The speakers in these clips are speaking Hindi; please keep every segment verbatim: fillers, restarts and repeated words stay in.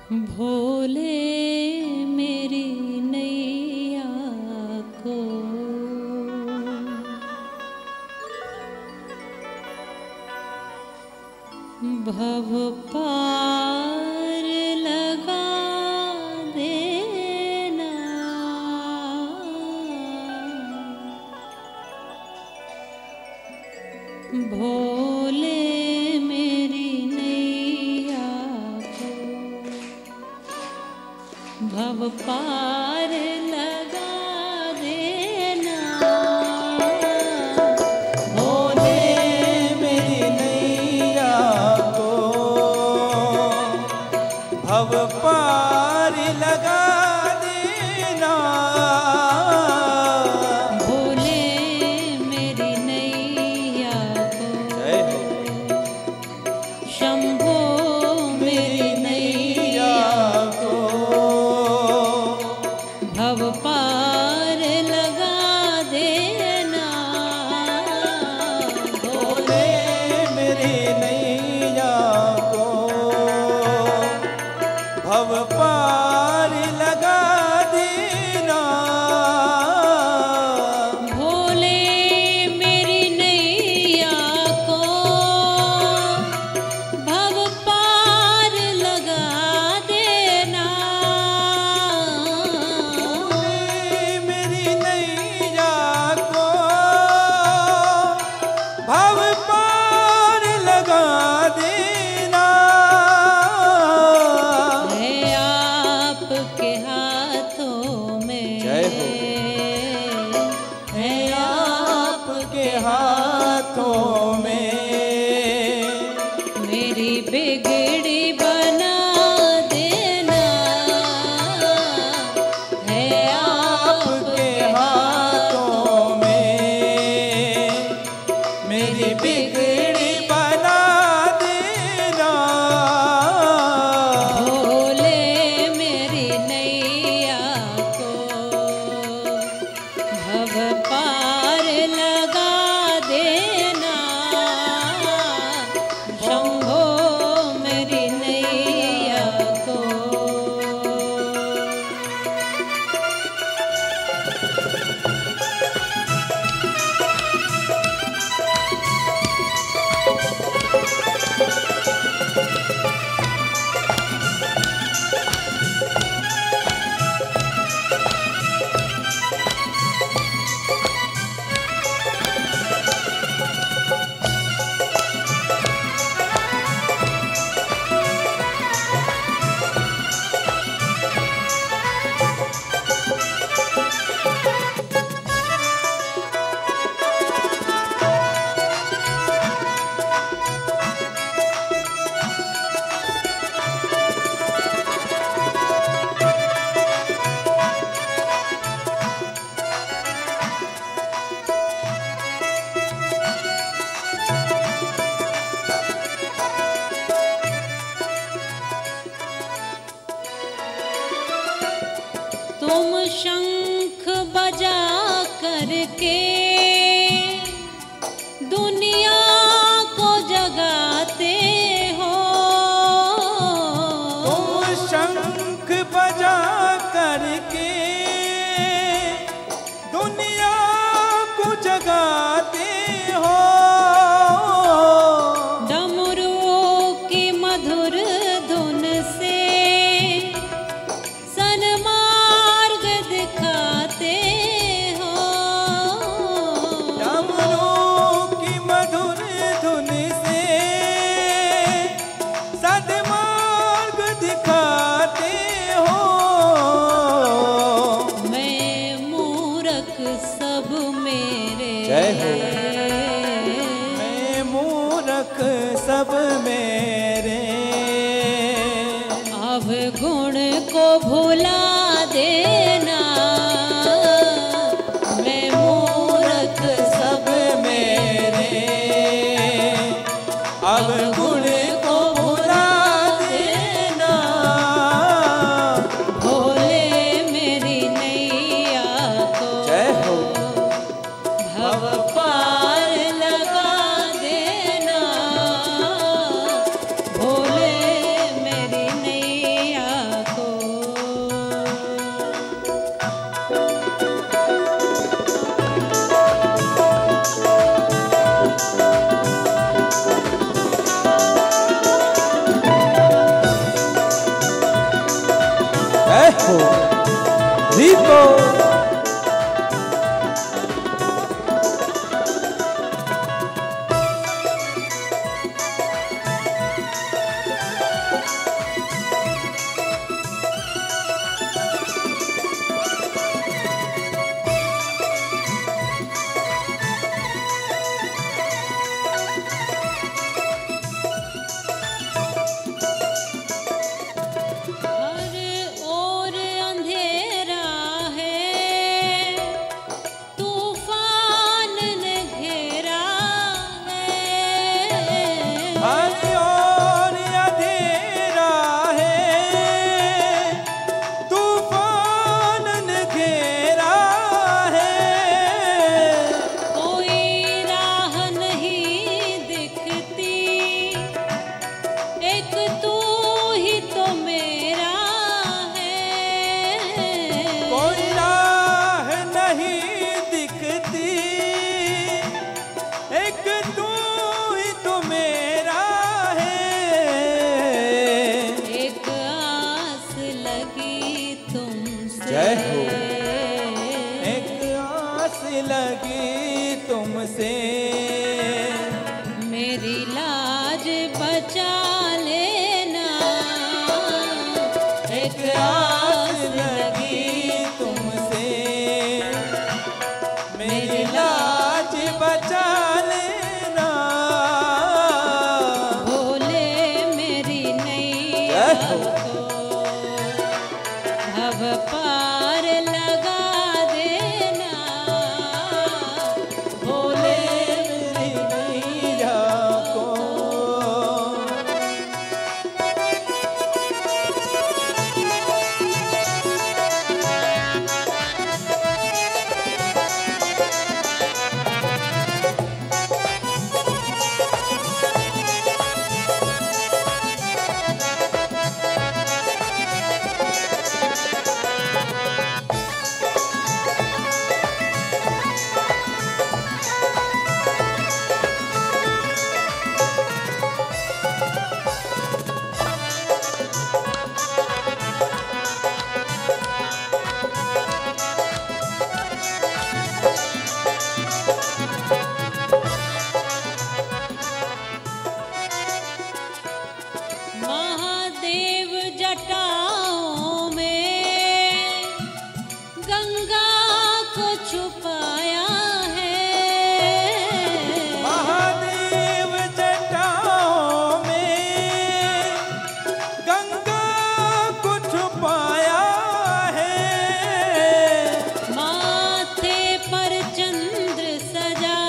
भोले मेरी नैया को भव पार लगा देना। भोले मेरी नैया को भव पार लगा देना। भोले मेरी नैया को भव पार लगा देना। भोले मेरी नैया को शंभो मेरी नैया को भव पार लगा देना। भोले मेरी नैया को भव पार लगा देना। भोले मेरी नैया को भव पार लगा देना। मेरी नैया को भव पार लगा देना। है आपके हाथों में जय हो। है आपके हाथों में मेरी बिगड़ी बना देना। है आपके हाथों में मेरी बिगड़ी बना देना। भोले मेरी नैया को भव पार लगा देना। शंभो मेरी नैया को तुम शंख बजा करके दुनिया को जगाते हो। तुम शंख बजा करके दुनिया को जगाते हो। डमरू की मधुर धुन से सन्मार्ग दिखाते हो। डमरू की मधुर धुन से सद्मार्ग दिखाते हो। मैं मूरख सब मेरे जय हो। मैं मूरख सब मेरे अवगुण को भुला देना। मैं मूरख सब मेरे अवगुण को भुला देना। भोले मेरी नैया को जय हो। भव पार लगा देना। भोले मेरी नैया हो रिको। हर ओर अंधेरा है, तूफान ने घेरा है। हर ओर अंधेरा है, तूफान ने घेरा है। कोई राह नहीं दिखती, एक तू ही तो मेरा है। कोई राह नहीं दिखती, एक तू ही तो मेरा है। एक आस लगी तुमसे, जय हो। एक आस लगी तुमसे, मेरी लाज बचा लेना। एक आस लगी तुमसे, मेरी लाज बचा लेना। भोले मेरी नैया जय हो। को भव पार लगा देना। भोले मेरी नैया को महादेव जटाओं में गंगा को छुपाया है। महादेव जटाओं में गंगा को छुपाया है। माथे पर चंद्र सजा,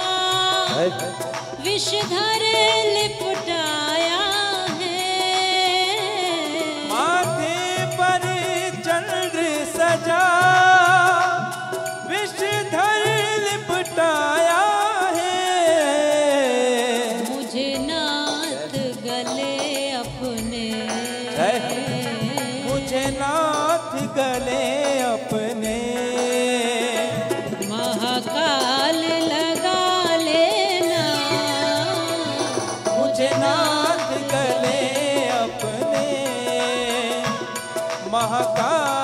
विषधर लिपटाया है। माथे पर चंद्र सजा, विषधर लिपटाया है। मुझे नाथ गले अपने, मुझे नाथ गले अपने, महाकाल लगा लेना। मुझे नाथ गले अपने, महाकाल